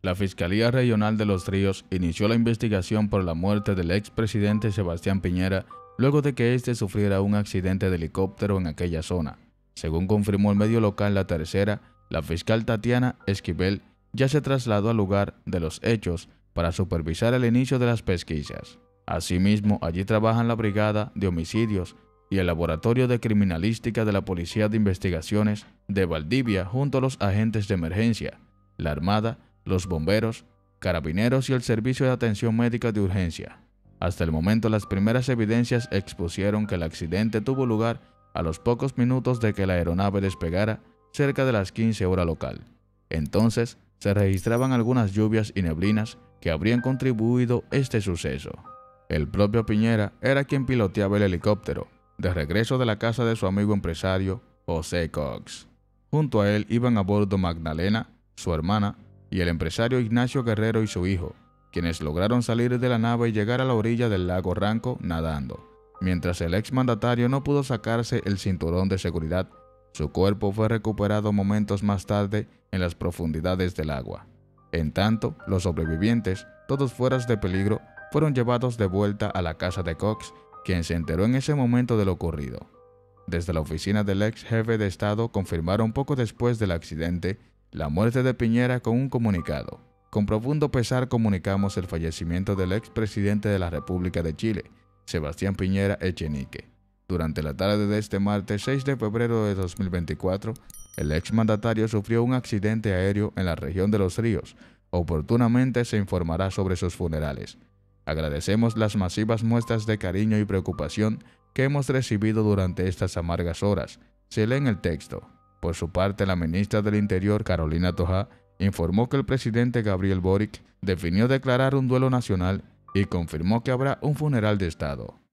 La Fiscalía Regional de Los Ríos inició la investigación por la muerte del expresidente Sebastián Piñera luego de que éste sufriera un accidente de helicóptero en aquella zona. Según confirmó el medio local La Tercera, la fiscal Tatiana Esquivel ya se trasladó al lugar de los hechos para supervisar el inicio de las pesquisas. Asimismo, allí trabajan la Brigada de Homicidios y el Laboratorio de Criminalística de la Policía de Investigaciones de Valdivia junto a los agentes de emergencia, la Armada, los bomberos, carabineros y el Servicio de Atención Médica de Urgencia. Hasta el momento, las primeras evidencias expusieron que el accidente tuvo lugar a los pocos minutos de que la aeronave despegara cerca de las 15 horas local. Entonces, se registraban algunas lluvias y neblinas que habrían contribuido a este suceso. El propio Piñera era quien piloteaba el helicóptero, de regreso de la casa de su amigo empresario José Cox. Junto a él iban a bordo Magdalena, su hermana, y el empresario Ignacio Guerrero y su hijo, quienes lograron salir de la nave y llegar a la orilla del lago Ranco nadando. Mientras el exmandatario no pudo sacarse el cinturón de seguridad, su cuerpo fue recuperado momentos más tarde en las profundidades del agua. En tanto, los sobrevivientes, todos fuera de peligro, fueron llevados de vuelta a la casa de Cox, quien se enteró en ese momento de lo ocurrido. Desde la oficina del ex jefe de Estado confirmaron poco después del accidente la muerte de Piñera con un comunicado. Con profundo pesar comunicamos el fallecimiento del expresidente de la República de Chile, Sebastián Piñera Echenique. Durante la tarde de este martes 6 de febrero de 2024, el exmandatario sufrió un accidente aéreo en la región de Los Ríos. Oportunamente se informará sobre sus funerales. Agradecemos las masivas muestras de cariño y preocupación que hemos recibido durante estas amargas horas. Se lee en el texto. Por su parte, la ministra del Interior, Carolina Toja, informó que el presidente Gabriel Boric definió declarar un duelo nacional y confirmó que habrá un funeral de Estado.